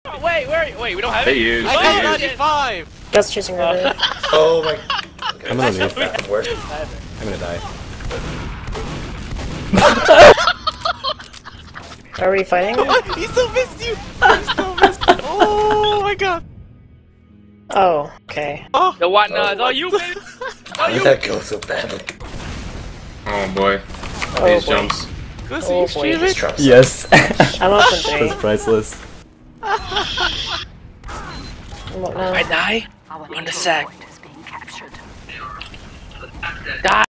Oh, wait, wait, we don't have it? They I got 95! That's chasing her. Oh my. I'm gonna leave. That could work. I'm gonna die. Are we fighting? He still missed you! He still missed you! Oh my god! Oh, okay. Oh, the what now? It's all you, baby! Why did that go so badly? Oh boy. Oh, These boy. jumps. Oh boy. These traps. Yes. I'm up in 3. That's priceless. What now? I die on the sack. Die.